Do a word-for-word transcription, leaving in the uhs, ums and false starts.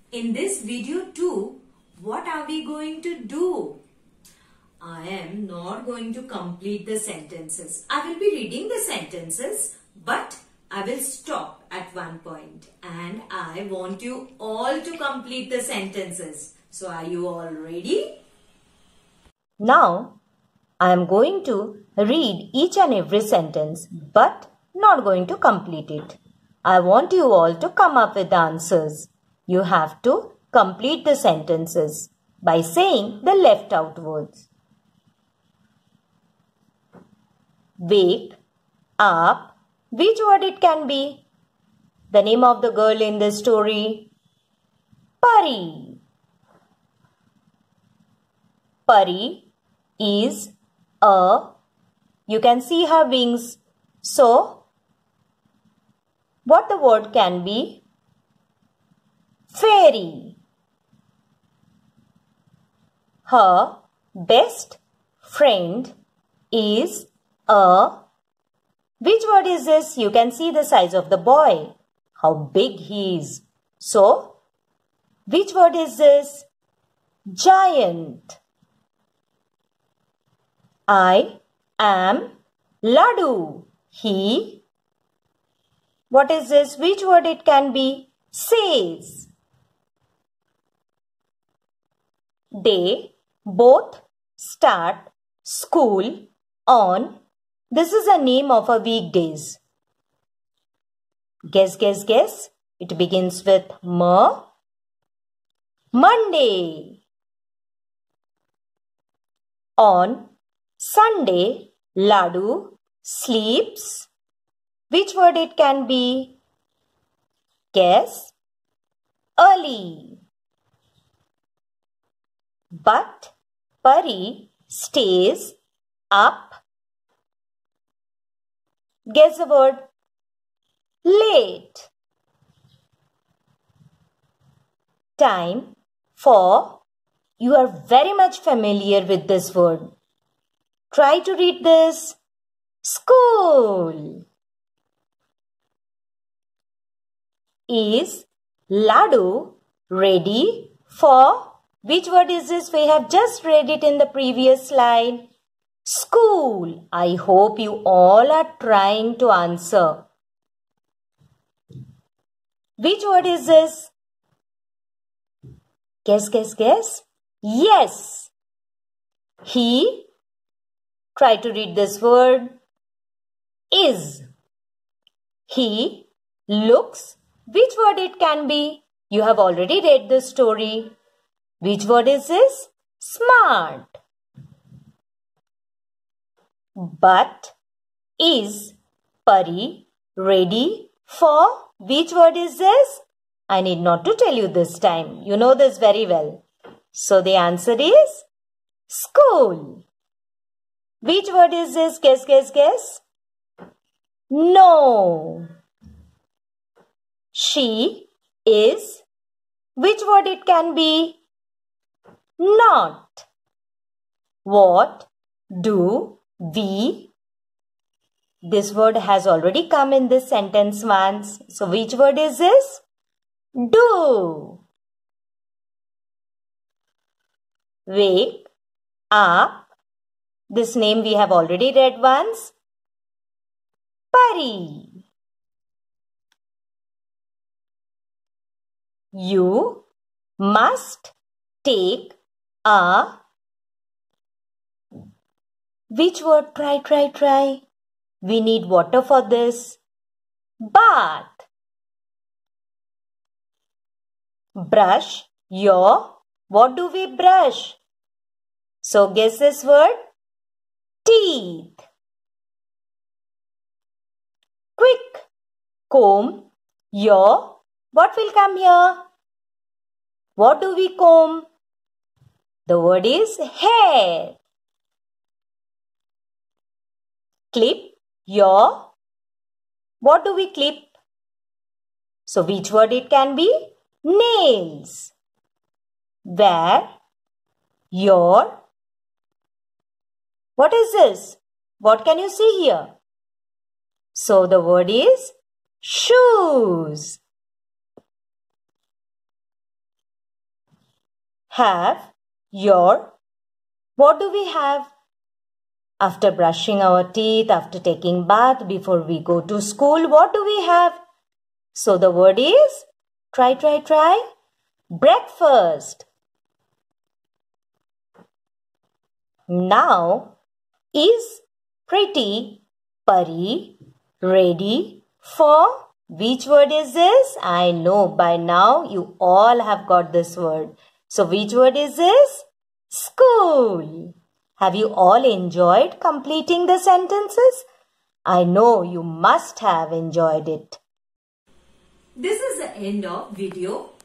In this video too, what are we going to do? I am not going to complete the sentences. I will be reading the sentences, but I will stop at one point and I want you all to complete the sentences. So are you all ready? Now, I am going to read each and every sentence, but not going to complete it. I want you all to come up with answers. You have to complete the sentences by saying the left out words. Wake up. Which word it can be? The name of the girl in the story? Pari. Pari is a, you can see her wings. So, what the word can be? Fairy. Her best friend is a, which word is this? You can see the size of the boy, how big he is. So, which word is this? Giant. I am Ladu. He, what is this? Which word it can be? Says. They both start school on, this is a name of a weekdays. Guess, guess, guess. It begins with M. Monday. On Sunday, Ladu sleeps. Which word it can be? Guess. Early. But Pari stays up. Guess the word. Late. Time for, you are very much familiar with this word. Try to read this. School. Is Ladu ready for, which word is this? We have just read it in the previous slide. School. I hope you all are trying to answer. Which word is this? Guess, guess, guess. Yes. He, try to read this word. Is. He looks, which word it can be? You have already read the story. Which word is this? Smart. But is Pari ready for, which word is this? I need not to tell you this time. You know this very well. So the answer is school. Which word is this? Guess, guess, guess. No. She is, which word it can be? Not. What do we? This word has already come in this sentence once. So which word is this? Do. Wake up. This name we have already read once. Pari. You must take a, which word? Try, try, try. We need water for this. Bath. Brush your, what do we brush? So guess this word. Teeth. Quick. Comb your, what will come here? What do we comb? The word is hair. Clip your, what do we clip? So which word it can be? Nails. Wear your, what is this? What can you see here? So the word is shoes. have your, what do we have? After brushing our teeth, after taking bath, before we go to school, what do we have? So the word is, try, try, try, breakfast. Now, is Pretty Pari ready for, which word is this? I know by now you all have got this word. So which word is this? School. Have you all enjoyed completing the sentences? I know you must have enjoyed it. This is the end of video.